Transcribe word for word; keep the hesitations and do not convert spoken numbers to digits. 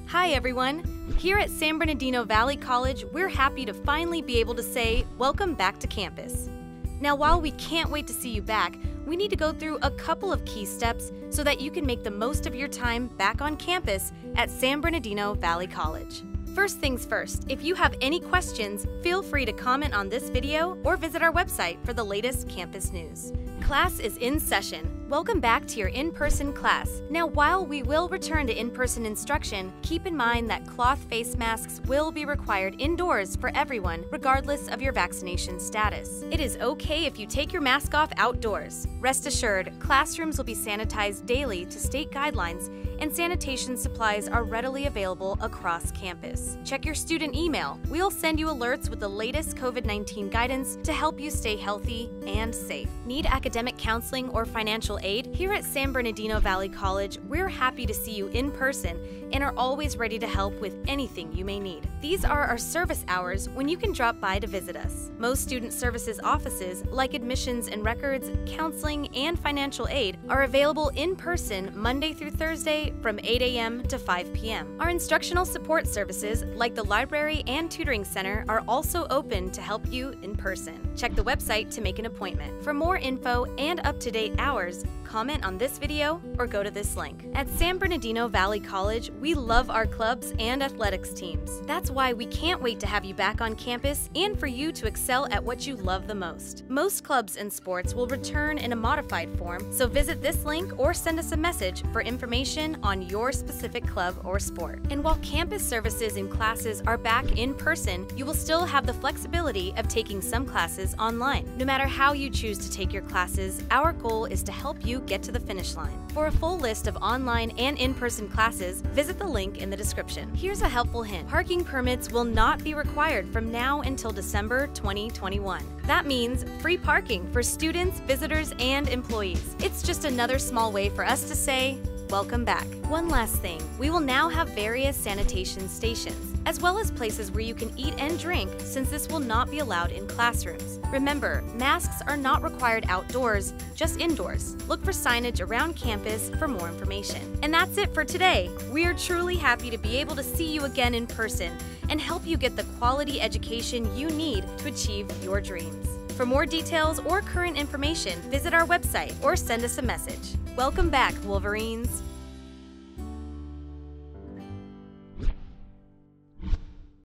Hi everyone! Here at San Bernardino Valley College, we're happy to finally be able to say, welcome back to campus. Now while we can't wait to see you back, we need to go through a couple of key steps so that you can make the most of your time back on campus at San Bernardino Valley College. First things first, if you have any questions, feel free to comment on this video or visit our website for the latest campus news. Class is in session. Welcome back to your in-person class. Now, while we will return to in-person instruction, keep in mind that cloth face masks will be required indoors for everyone, regardless of your vaccination status. It is okay if you take your mask off outdoors. Rest assured, classrooms will be sanitized daily to state guidelines, and sanitation supplies are readily available across campus. Check your student email. We'll send you alerts with the latest COVID nineteen guidance to help you stay healthy and safe. Need academic counseling or financial aid? Here at San Bernardino Valley College, we're happy to see you in person and are always ready to help with anything you may need. These are our service hours when you can drop by to visit us. Most student services offices, like admissions and records, counseling, and financial aid, are available in person Monday through Thursday from eight A M to five P M Our instructional support services, like the library and tutoring center, are also open to help you in person. Check the website to make an appointment. For more info and up-to-date hours, comment on this video or go to this link. At San Bernardino Valley College, we love our clubs and athletics teams. That's why we can't wait to have you back on campus and for you to excel at what you love the most. Most clubs and sports will return in a modified form, so visit this link or send us a message for information on your specific club or sport. And while campus services and classes are back in person, you will still have the flexibility of taking some classes online. No matter how you choose to take your classes, our goal is to help you get to the finish line. For a full list of online and in-person classes, visit the link in the description. Here's a helpful hint. Parking permits will not be required from now until December twenty twenty-one. That means free parking for students, visitors, and employees. It's just another small way for us to say, welcome back. One last thing, we will now have various sanitation stations, as well as places where you can eat and drink, since this will not be allowed in classrooms. Remember, masks are not required outdoors, just indoors. Look for signage around campus for more information. And that's it for today. We are truly happy to be able to see you again in person and help you get the quality education you need to achieve your dreams. For more details or current information, visit our website or send us a message. Welcome back, Wolverines!